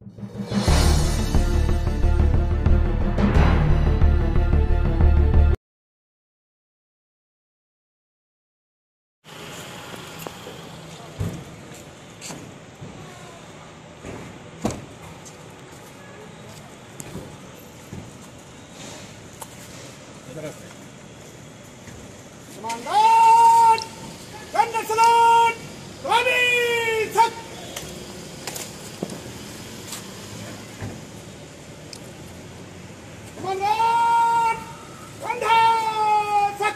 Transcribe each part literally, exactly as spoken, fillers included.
Commandant! Thunder salute! Ready! Set! Commandant! Thunder! Set!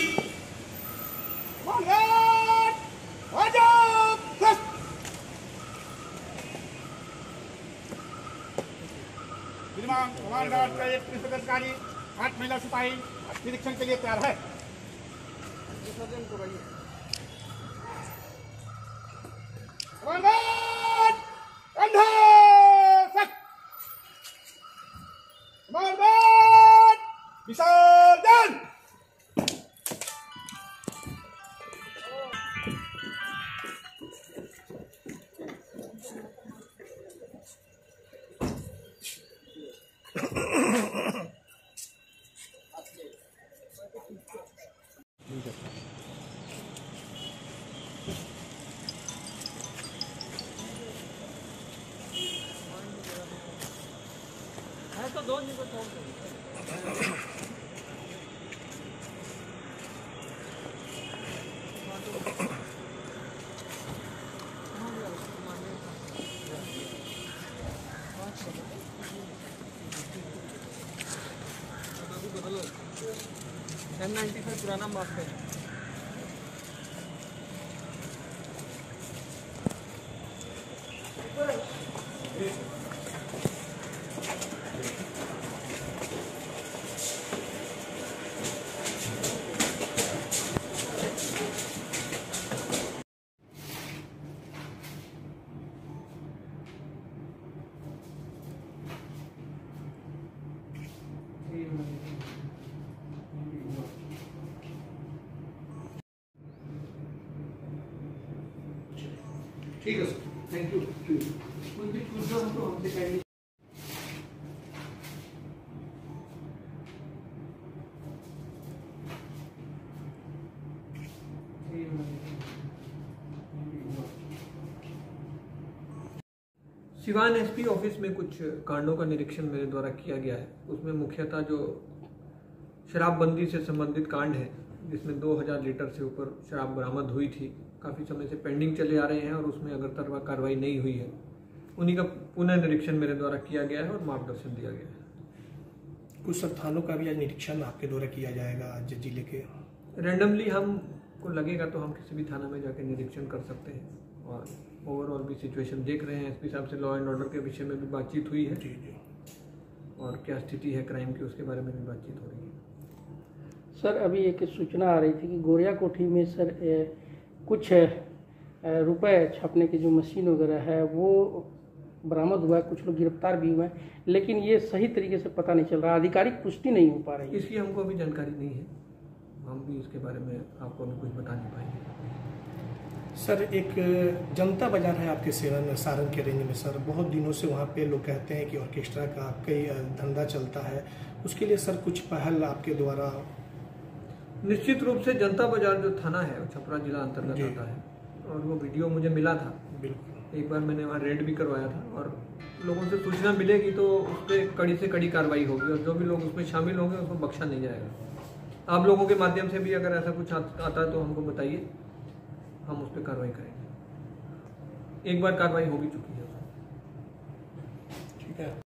Commandant! Rajab! Set! श्रीमान commander का एक police अधिकारी आठ महिला सिपाही निरीक्षण के लिए तैयार है। कमांडर कंधे सक कमांडर विसर्जन तो दो नहीं तो एम नाइन्टी फाइव पुराना मास्क है। ठीक है सर, थैंक यू। मुझे पूछना हो तो हमसे कहेंगे। सिवान एसपी ऑफिस में कुछ कांडों का निरीक्षण मेरे द्वारा किया गया है। उसमें मुख्यतः जो शराबबंदी से संबंधित कांड है, जिसमें दो हज़ार लीटर से ऊपर शराब बरामद हुई थी, काफ़ी समय से पेंडिंग चले आ रहे हैं और उसमें अगर तरवा कार्रवाई नहीं हुई है, उन्हीं का पुनः निरीक्षण मेरे द्वारा किया गया है और मार्गदर्शन दिया गया है। कुछ सब थानों का भी आज निरीक्षण आपके द्वारा किया जाएगा आज जिले के? रैंडमली हमको लगेगा तो हम किसी भी थाना में जाकर निरीक्षण कर सकते हैं और ओवरऑल भी सिचुएशन देख रहे हैं। एसपी साहब से लॉ एंड ऑर्डर के विषय में भी बातचीत हुई है जी जी और क्या स्थिति है क्राइम की, उसके बारे में भी बातचीत हो रही है। सर, अभी एक सूचना आ रही थी कि गोरिया कोठी में सर ए, कुछ रुपए छापने की जो मशीन वगैरह है वो बरामद हुआ है, कुछ लोग गिरफ्तार भी हुए हैं, लेकिन ये सही तरीके से पता नहीं चल रहा, आधिकारिक पुष्टि नहीं हो पा रही। इसकी हमको अभी जानकारी नहीं है, हम भी इसके बारे में आपको अभी कुछ बता नहीं पाएंगे। सर, एक जनता बाजार है आपके सेवन सारण के रेंज में सर, बहुत दिनों से वहाँ पे लोग कहते हैं कि ऑर्केस्ट्रा का कई धंधा चलता है, उसके लिए सर कुछ पहल आपके द्वारा? निश्चित रूप से जनता बाजार जो थाना है छपरा जिला अंतर्गत आता है और वो वीडियो मुझे मिला था। बिल्कुल, एक बार मैंने वहाँ रेड भी करवाया था और लोगों से सूचना मिलेगी तो उस पर कड़ी से कड़ी कार्रवाई होगी और जो भी लोग उसमें शामिल होंगे उसको बख्शा नहीं जाएगा। आप लोगों के माध्यम से भी अगर ऐसा कुछ आता है तो हमको बताइए, हम उस पर कार्रवाई करेंगे। एक बार कार्रवाई हो भी चुकी है। ठीक है।